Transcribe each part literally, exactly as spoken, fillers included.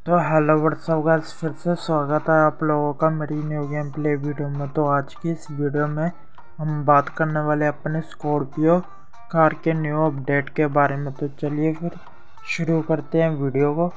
तो hello what's up guys, फिर से स्वागत है आप लोगों का मेरी न्यू गेम प्ले वीडियो में। तो आज की इस वीडियो में हम बात करने वाले अपने स्कॉर्पियो कार के न्यू अपडेट के बारे में। तो चलिए फिर शुरू करते हैं वीडियो को।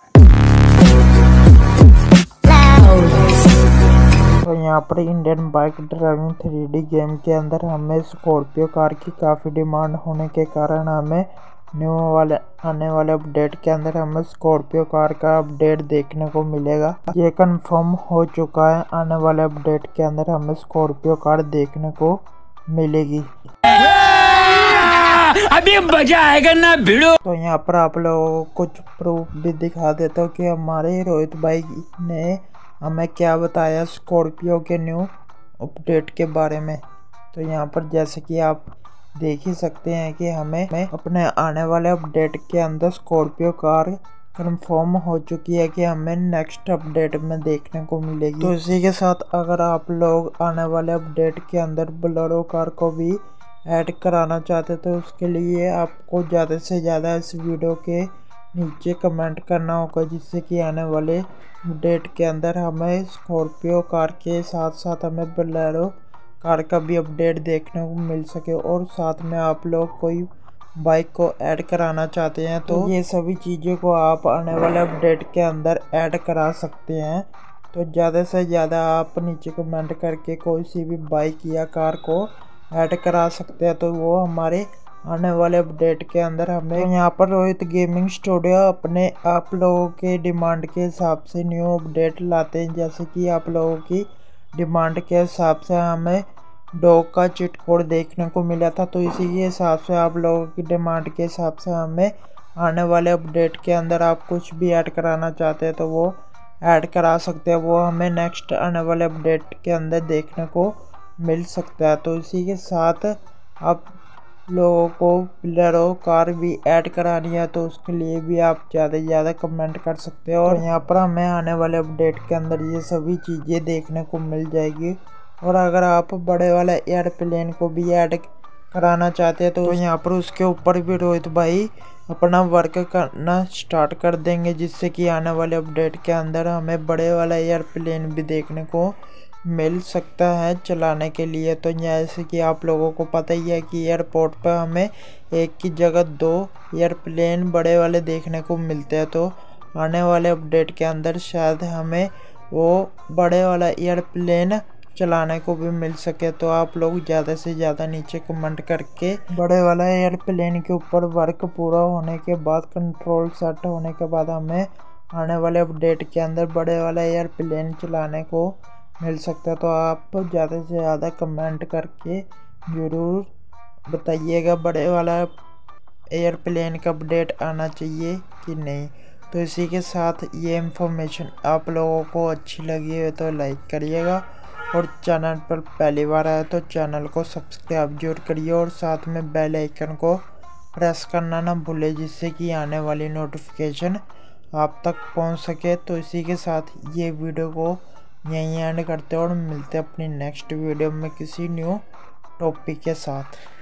तो यहाँ पर Indian bike driving three D game के अंदर हमें स्कॉर्पियो कार की काफ़ी डिमांड होने के कारण हमें न्यू वाले आने वाले अपडेट के अंदर हमें स्कॉर्पियो कार का अपडेट देखने को मिलेगा। ये कंफर्म हो चुका है, आने वाले अपडेट के अंदर हमें स्कॉर्पियो कार देखने को मिलेगी। अभी मजा आएगा ना भिड़ो। तो यहाँ पर आप लोगों को कुछ प्रूफ भी दिखा देता हूँ कि हमारे रोहित भाई ने हमें क्या बताया स्कॉर्पियो के न्यू अपडेट के बारे में। तो यहाँ पर जैसे कि आप देख ही सकते हैं कि हमें अपने आने वाले अपडेट के अंदर स्कॉर्पियो कार कंफर्म हो चुकी है कि हमें नेक्स्ट अपडेट में देखने को मिलेगी। तो इसी के साथ अगर आप लोग आने वाले अपडेट के अंदर बोलेरो कार को भी ऐड कराना चाहते तो उसके लिए आपको ज़्यादा से ज़्यादा इस वीडियो के नीचे कमेंट करना होगा, जिससे कि आने वाले अपडेट के अंदर हमें स्कॉर्पियो कार के साथ साथ हमें बोलेरो कार का भी अपडेट देखने को मिल सके। और साथ में आप लोग कोई बाइक को ऐड कराना चाहते हैं तो ये सभी चीज़ों को आप आने वाले अपडेट के अंदर ऐड करा सकते हैं। तो ज़्यादा से ज़्यादा आप नीचे कमेंट करके कोई सी भी बाइक या कार को ऐड करा सकते हैं, तो वो हमारे आने वाले अपडेट के अंदर हमें तो यहाँ पर रोहित गेमिंग स्टूडियो अपने आप लोगों के डिमांड के हिसाब से न्यू अपडेट लाते हैं। जैसे कि आप लोगों की डिमांड के हिसाब से हमें डॉग का चिट कोड देखने को मिला था, तो इसी के हिसाब से आप लोगों की डिमांड के हिसाब से हमें आने वाले अपडेट के अंदर आप कुछ भी ऐड कराना चाहते हैं तो वो ऐड करा सकते हैं। वो हमें नेक्स्ट आने वाले अपडेट के अंदर देखने को मिल सकता है। तो इसी के साथ आप लोगों को बोलेरो कार भी ऐड करानी है तो उसके लिए भी आप ज़्यादा से ज़्यादा कमेंट कर सकते हैं। और यहाँ पर हमें आने वाले अपडेट के अंदर ये सभी चीज़ें देखने को मिल जाएगी। और अगर आप बड़े वाला एयरप्लेन को भी ऐड कराना चाहते हैं तो यहाँ पर उसके ऊपर भी रोहित भाई अपना वर्क करना स्टार्ट कर देंगे, जिससे कि आने वाले अपडेट के अंदर हमें बड़े वाला एयरप्लेन भी देखने को मिल सकता है चलाने के लिए। तो जैसे कि आप लोगों को पता ही है कि एयरपोर्ट पर हमें एक की जगह दो एयरप्लेन बड़े वाले देखने को मिलते हैं, तो आने वाले अपडेट के अंदर शायद हमें वो बड़े वाला एयरप्लेन चलाने को भी मिल सके। तो आप लोग ज़्यादा से ज़्यादा नीचे कमेंट करके बड़े वाला एयरप्लेन के ऊपर वर्क पूरा होने के बाद, कंट्रोल सेट होने के बाद हमें आने वाले अपडेट के अंदर बड़े वाला एयरप्लेन चलाने को मिल सकता है। तो आप ज़्यादा से ज़्यादा कमेंट करके ज़रूर बताइएगा बड़े वाला एयरप्लेन का अपडेट आना चाहिए कि नहीं। तो इसी के साथ ये इन्फॉर्मेशन आप लोगों को अच्छी लगी है तो लाइक करिएगा, और चैनल पर पहली बार आया तो चैनल को सब्सक्राइब जरूर करिए, और साथ में बेल आइकन को प्रेस करना ना भूले, जिससे कि आने वाली नोटिफिकेशन आप तक पहुंच सके। तो इसी के साथ ये वीडियो को यहीं एंड करते हैं और मिलते हैं अपनी नेक्स्ट वीडियो में किसी न्यू टॉपिक के साथ।